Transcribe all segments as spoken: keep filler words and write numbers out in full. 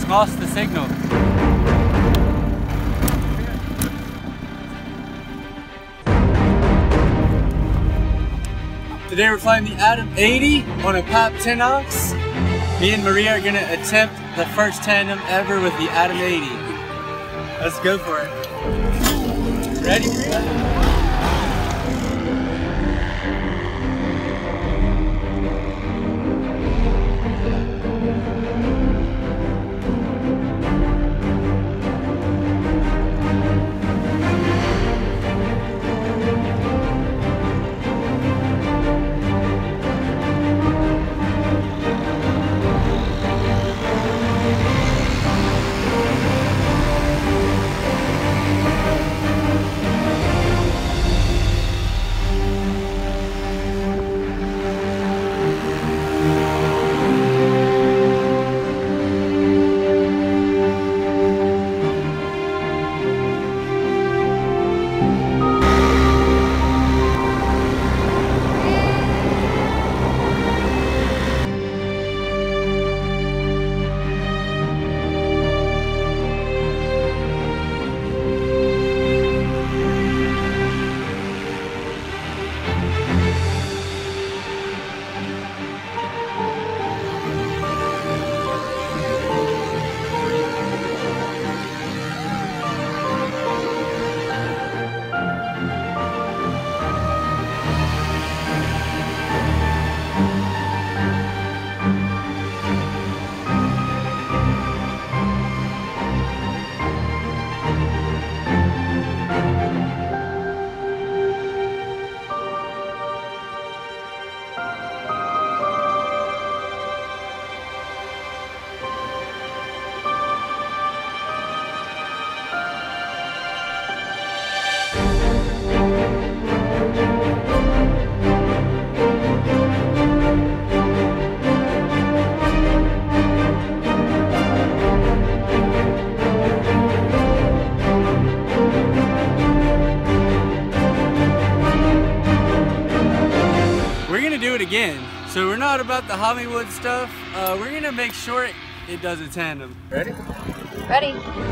just lost the signal. Today we're flying the Atom eighty on a P A P TINOX. Me and Maria are gonna attempt the first tandem ever with the Atom eighty. Let's go for it. Ready, Maria? Again, so we're not about the Hollywood stuff. Uh, we're gonna make sure it, it does a tandem. Ready? Ready.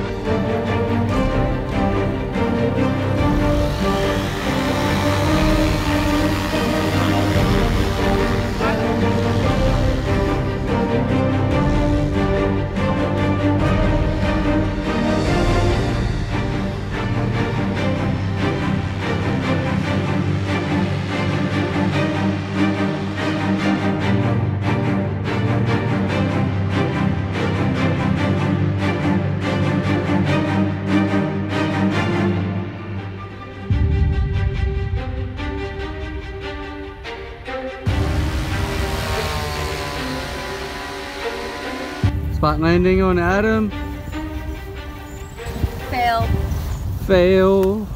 Spot landing on Atom. Fail. Fail.